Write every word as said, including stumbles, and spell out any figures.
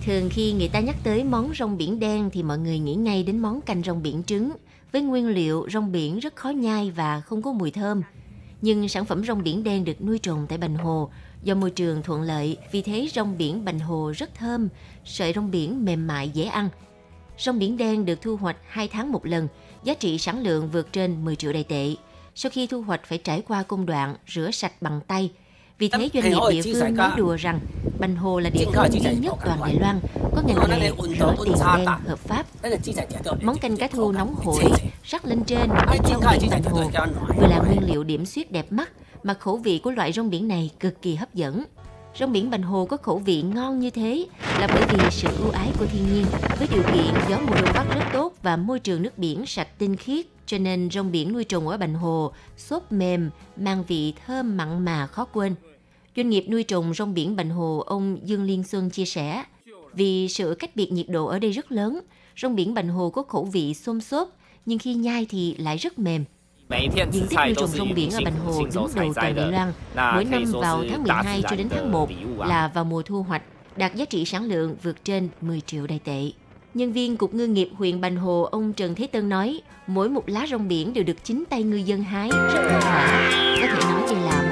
Thường khi người ta nhắc tới món rong biển đen thì mọi người nghĩ ngay đến món canh rong biển trứng. Với nguyên liệu rong biển rất khó nhai và không có mùi thơm. Nhưng sản phẩm rong biển đen được nuôi trồng tại Bành Hồ do môi trường thuận lợi, vì thế rong biển Bành Hồ rất thơm, sợi rong biển mềm mại dễ ăn. Rong biển đen được thu hoạch hai tháng một lần, giá trị sản lượng vượt trên mười triệu Đài tệ. Sau khi thu hoạch phải trải qua công đoạn rửa sạch bằng tay. Vì thế doanh nghiệp địa phương nói đùa rằng Bành Hồ là địa phương duy nhất toàn Đài Loan có ngành nghề rửa tiền đen hợp pháp. Món canh cá thu nóng hổi rắc lên trên những rong biển Bành Hồ vừa là nguyên liệu điểm xuyết đẹp mắt mà khẩu vị của loại rong biển này cực kỳ hấp dẫn. Rong biển Bành Hồ có khẩu vị ngon như thế là bởi vì sự ưu ái của thiên nhiên, với điều kiện gió mùa đông bắc rất tốt và môi trường nước biển sạch tinh khiết, cho nên rong biển nuôi trồng ở Bành Hồ xốp mềm, mang vị thơm mặn mà khó quên. Doanh nghiệp nuôi trồng rong biển Bành Hồ, ông Dương Liên Xuân chia sẻ, vì sự cách biệt nhiệt độ ở đây rất lớn, rong biển Bành Hồ có khẩu vị xôm xốp, nhưng khi nhai thì lại rất mềm. Diện tích nuôi trồng rong biển ở Bành Hồ đứng đầu toàn Đài Loan. Mỗi năm vào tháng mười hai cho đến tháng một là vào mùa thu hoạch, đạt giá trị sản lượng vượt trên mười triệu Đài tệ. Nhân viên Cục Ngư nghiệp huyện Bành Hồ, ông Trần Thế Tân nói, mỗi một lá rong biển đều được chính tay ngư dân hái, rất vất vả. Có thể nói đây là